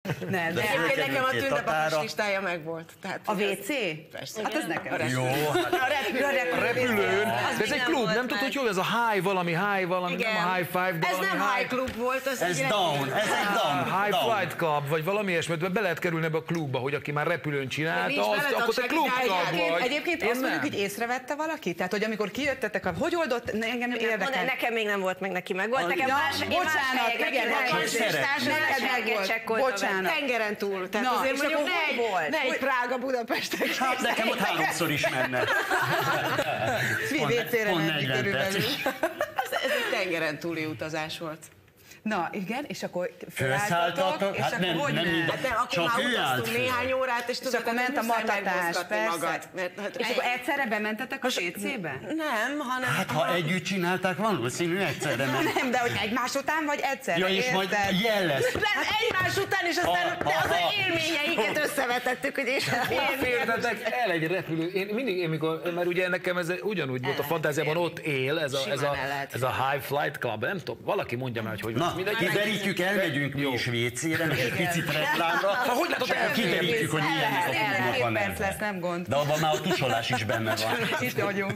Nem, de Egyébként nekem a tündepapás listája megvolt. a WC? Persze. Hát az nekem. Jó. A repülőn. De ez egy klub, nem tudod, hogy jó, ez a high valami, nem a high five, de Ez valami nem high club volt, Ez down, ez egy down. High Flight Club, vagy valami ilyesmit, be lehet kerülni ebbe a klubba, hogy aki már repülőn csinálta, akkor te klubtag vagy. Egyébként azt mondjuk, hogy észrevette valaki? Tehát, hogy amikor kijöttetek, hogy oldott, engem érdekel. Nekem még nem volt, meg neki meg volt. Nekem bocsánat, bocsánat. Tengeren túl. Tehát azért mondjuk ne egy Prága Budapestek. Hát nekem ott 3-szor is menne. WC-re menni körülbelül. Ez egy tengeren túli utazás volt. Na igen, és akkor felszálltatok, és hát akkor nem, hogy nem ment? Hát nem, akkor csak már ő állt utaztunk föl. néhány órát, és És akkor ment a matatás, persze. És akkor egyszerre bementetek a WC-be? Nem, hanem... Hát ha együtt csinálták, valószínű egyszerre ment. Nem, de hogy egymás után, vagy egyszerre, Ja, és majd jellesz. Nem, egymás után, és aztán az élményeiket összevetettük, hogy és Fértetek el egy repülő. Én mindig, mert ugye nekem ez ugyanúgy volt a fantáziában, ott él ez a High Flight Club, nem tudom, valaki mondja már, hogy Na, kiderítjük, elmegyünk mi is WC-re, meg egy picit reklámra. Hogy látod, Kiderítjük, hogy milyen el, mikrofonok 7 van perc ebben. lesz, nem gond. De abban már a tusolás is benne van. Itt vagyunk.